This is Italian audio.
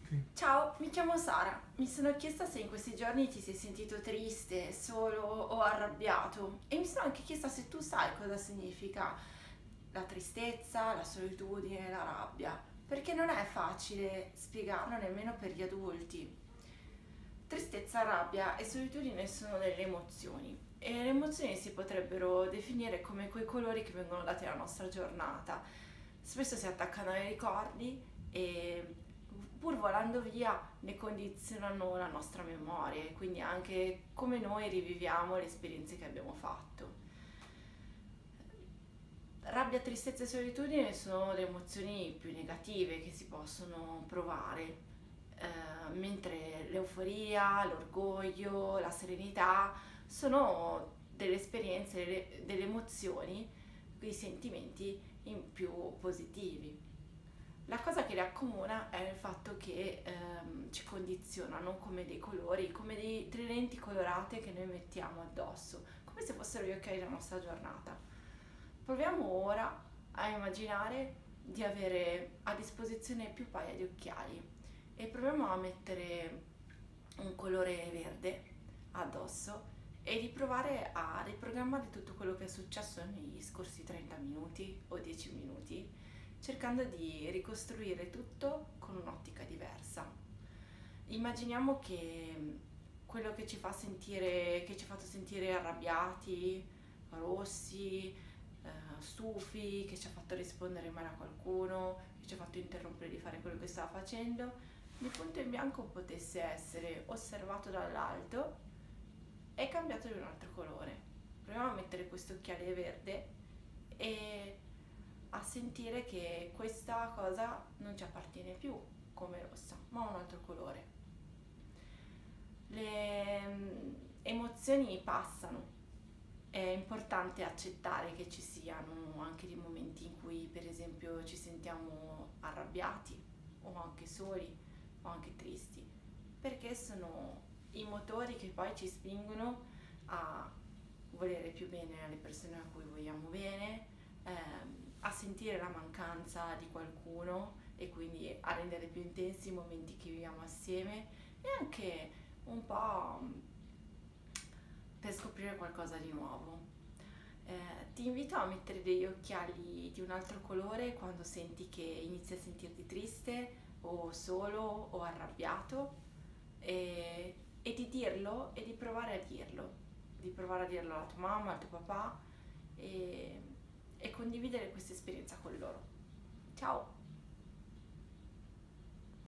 Ciao, mi chiamo Sara. Mi sono chiesta se in questi giorni ti sei sentito triste, solo o arrabbiato e mi sono anche chiesta se tu sai cosa significa la tristezza, la solitudine, la rabbia, perché non è facile spiegarlo nemmeno per gli adulti. Tristezza, rabbia e solitudine sono delle emozioni e le emozioni si potrebbero definire come quei colori che vengono dati alla nostra giornata. Spesso si attaccano ai ricordi e pur volando via ne condizionano la nostra memoria e quindi anche come noi riviviamo le esperienze che abbiamo fatto. Rabbia, tristezza e solitudine sono le emozioni più negative che si possono provare, mentre l'euforia, l'orgoglio, la serenità sono delle esperienze, delle emozioni, dei sentimenti in più positivi. La cosa che li accomuna è il fatto che ci condizionano come dei colori, come delle lenti colorate che noi mettiamo addosso, come se fossero gli occhiali della nostra giornata. Proviamo ora a immaginare di avere a disposizione più paia di occhiali e proviamo a mettere un colore verde addosso e di provare a riprogrammare tutto quello che è successo negli scorsi 30 minuti o 10 minuti, cercando di ricostruire tutto con un'ottica diversa. Immaginiamo che quello che ci fa sentire, che ci ha fatto sentire arrabbiati, rossi, stufi, che ci ha fatto rispondere male a qualcuno, che ci ha fatto interrompere di fare quello che stava facendo, di punto in bianco potesse essere osservato dall'alto e cambiato di un altro colore. Proviamo a mettere questo occhiale verde e a sentire che questa cosa non ci appartiene più come rossa, ma ha un altro colore. Le emozioni passano. È importante accettare che ci siano anche dei momenti in cui, per esempio, ci sentiamo arrabbiati o anche soli o anche tristi, perché sono i motori che poi ci spingono a volere più bene alle persone a cui vogliamo bene, a sentire la mancanza di qualcuno e quindi a rendere più intensi i momenti che viviamo assieme e anche un po' per scoprire qualcosa di nuovo. Ti invito a mettere degli occhiali di un altro colore quando senti che inizi a sentirti triste o solo o arrabbiato e di dirlo e di provare a dirlo alla tua mamma, al tuo papà e condividere questa esperienza con loro. Ciao!